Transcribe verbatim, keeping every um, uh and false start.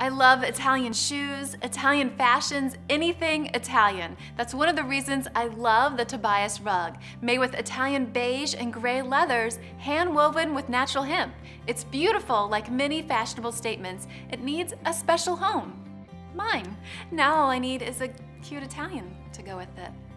I love Italian shoes, Italian fashions, anything Italian. That's one of the reasons I love the Tobais rug, made with Italian beige and gray leathers, hand woven with natural hemp. It's beautiful, like many fashionable statements. It needs a special home. Mine. Now all I need is a cute Italian to go with it.